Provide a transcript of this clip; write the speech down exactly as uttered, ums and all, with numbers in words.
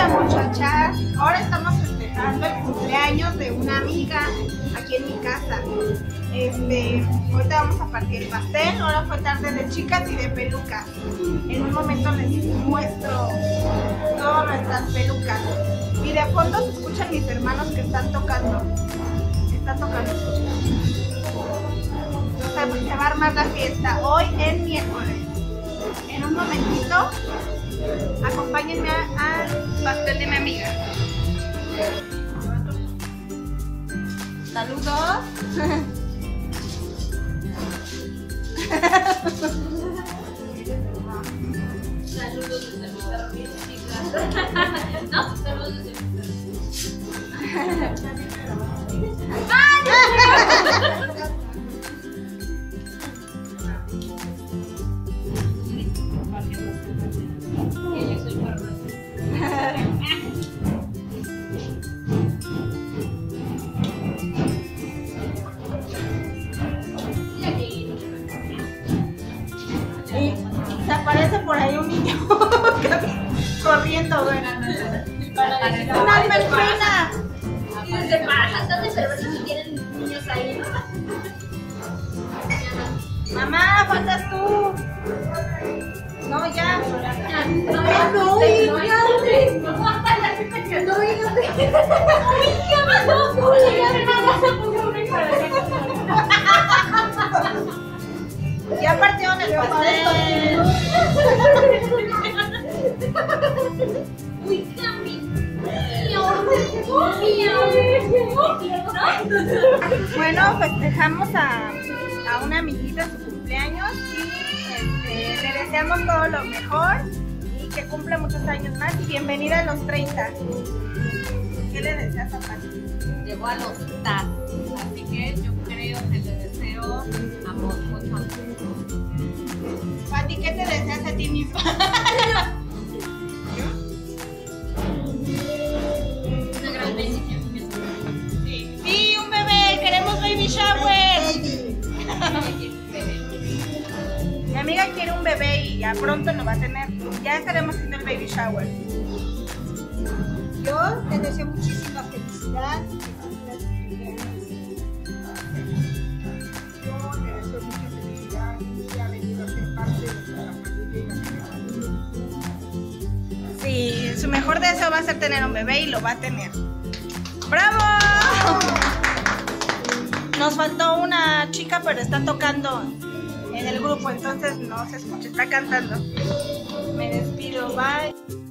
Hola muchachas, ahora estamos festejando el cumpleaños de una amiga aquí en mi casa. Este, ahorita vamos a partir el pastel, ahora fue tarde de chicas y de pelucas. En un momento les muestro todas nuestras pelucas. Y de fondo se escuchan mis hermanos que están tocando. Están tocando. Entonces se va a armar la fiesta hoy en miércoles. En un momentito, acompáñenme al pastel de mi amiga. Saludos. Saludos desde mi perro. No, saludos desde mi Y se aparece por ahí un niño corriendo, güey. ¡Una alberquina! Y desde Manhattan, pero si tienen niños ahí, ¿no? Mamá, faltas tú. No, ya. No, no, Ya partieron el pastel. Uy, Cami. Bueno, festejamos a, a una amiguita su cumpleaños y este, le deseamos todo lo mejor y que cumpla muchos años más y bienvenida a los treinta. ¿Qué le deseas a Pati? Llegó a los tazos, así que yo creo que le deseo amor, mucho amor. Pati, ¿qué te deseas a ti misma? Una gran bendición. Sí, sí, un bebé, queremos baby shower. Mi amiga quiere un bebé y ya pronto lo va a tener. Ya estaremos haciendo el baby shower. Yo te deseo muchísima felicidad. Yo le deseo mucha felicidad y ha venido a ser parte de nuestra familia. Sí, su mejor deseo va a ser tener un bebé y lo va a tener. ¡Bravo! Nos faltó una chica, pero está tocando en el grupo, entonces no se escucha, está cantando. Me despido, bye.